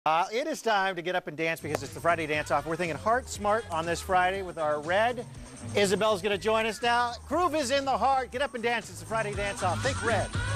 It is time to get up and dance because it's the Friday Dance Off. We're thinking Heart Smart on this Friday with our red. Isabel's going to join us now. Groove is in the heart. Get up and dance. It's the Friday Dance Off. Think red.